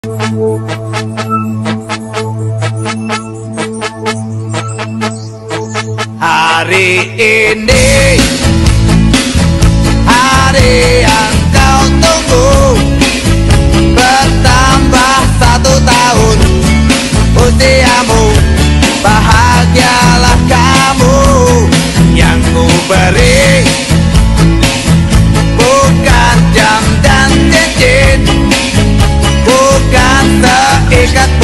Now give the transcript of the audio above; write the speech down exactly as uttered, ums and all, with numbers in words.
Hari ini, hari yang kau tunggu, bertambah satu tahun usiamu. Bahagialah kamu, yang ku beri bukan jam dan cincin, bukan seikat